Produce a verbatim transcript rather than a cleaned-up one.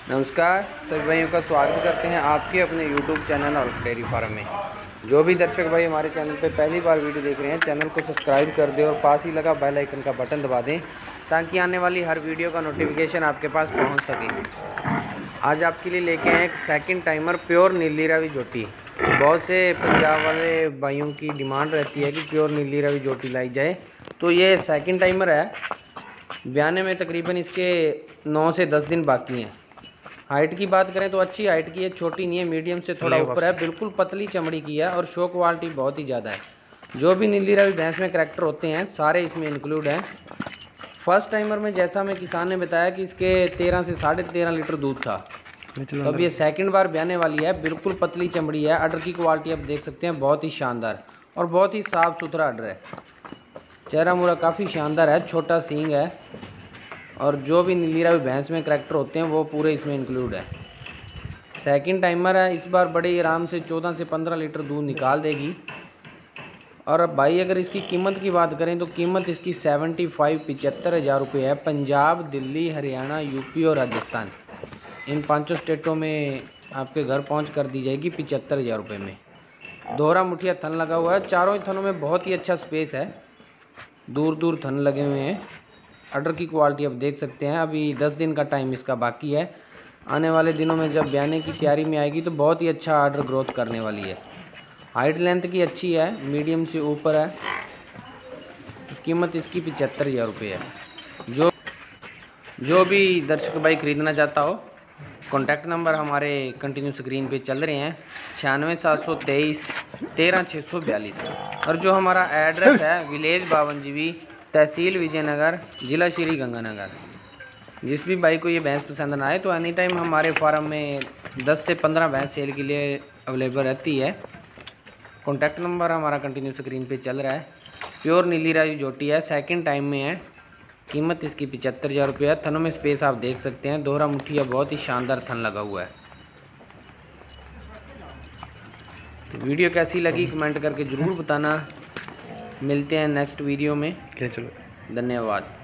नमस्कार सभी भाइयों का स्वागत करते हैं आपके अपने यूट्यूब चैनल और डेयरी फार्म में। जो भी दर्शक भाई हमारे चैनल पे पहली बार वीडियो देख रहे हैं, चैनल को सब्सक्राइब कर दें और पास ही लगा बेल आइकन का बटन दबा दें ताकि आने वाली हर वीडियो का नोटिफिकेशन आपके पास पहुंच सके। आज आपके लिए लेके आए एक सेकंड टाइमर प्योर नीली रावी जोटी। बहुत से पंजाब वाले भाइयों की डिमांड रहती है कि प्योर नीली रावी जोटी लाई जाए, तो ये सेकंड टाइमर है। ब्याने में तकरीबन इसके नौ से दस दिन बाकी हैं। हाइट की बात करें तो अच्छी हाइट की है, छोटी नहीं है, मीडियम से थोड़ा ऊपर है, बिल्कुल पतली चमड़ी की है और शो क्वालिटी बहुत ही ज़्यादा है। जो भी नीली रावी भैंस में करैक्टर होते हैं सारे इसमें इंक्लूड हैं। फर्स्ट टाइमर में जैसा हमें किसान ने बताया कि इसके तेरह से साढ़े तेरह लीटर दूध था, तो अब ये सेकंड बार ब्याने वाली है। बिल्कुल पतली चमड़ी है, अडर की क्वालिटी आप देख सकते हैं, बहुत ही शानदार और बहुत ही साफ़ सुथरा अडर है। चेहरा मुरा काफ़ी शानदार है, छोटा सींग है और जो भी नीली रावी भैंस में करैक्टर होते हैं वो पूरे इसमें इंक्लूड है। सेकंड टाइमर है, इस बार बड़े आराम से चौदह से पंद्रह लीटर दूध निकाल देगी। और अब भाई अगर इसकी कीमत की बात करें तो कीमत इसकी सेवेंटी फाइव पिचहत्तर हज़ार रुपये है। पंजाब, दिल्ली, हरियाणा, यूपी और राजस्थान, इन पाँचों स्टेटों में आपके घर पहुँच कर दी जाएगी पिचहत्तर हज़ार रुपये में। दोहरा मुठिया थन लगा हुआ है, चारों ही थनों में बहुत ही अच्छा स्पेस है, दूर दूर थन लगे हुए हैं। अडर की क्वालिटी आप देख सकते हैं। अभी दस दिन का टाइम इसका बाकी है। आने वाले दिनों में जब ब्याने की तैयारी में आएगी तो बहुत ही अच्छा अडर ग्रोथ करने वाली है। हाइट लेंथ की अच्छी है, मीडियम से ऊपर है। कीमत इसकी पचहत्तर हज़ार रुपये है। जो जो भी दर्शक भाई ख़रीदना चाहता हो, कॉन्टैक्ट नंबर हमारे कंटिन्यू स्क्रीन पे चल रहे हैं, छियानवे सात सौ तेईस तेरह छः सौ बयालीस। और जो हमारा एड्रेस है विलेज बावन जीबी, तहसील विजयनगर, ज़िला श्री गंगानगर। जिस भी भाई को ये भैंस पसंद ना आए तो एनी टाइम हमारे फार्म में दस से पंद्रह भैंस सेल के लिए अवेलेबल रहती है। कॉन्टैक्ट नंबर हमारा कंटिन्यू स्क्रीन पे चल रहा है। प्योर नीली रावी जोटी है, सेकंड टाइम में है। कीमत इसकी पचहत्तर हज़ार रुपये है। थनों में स्पेस आप देख सकते हैं, दोहरा मुठिया बहुत ही शानदार थन लगा हुआ है। तो वीडियो कैसी लगी कमेंट करके ज़रूर बताना। मिलते हैं नेक्स्ट वीडियो में। धन्यवाद।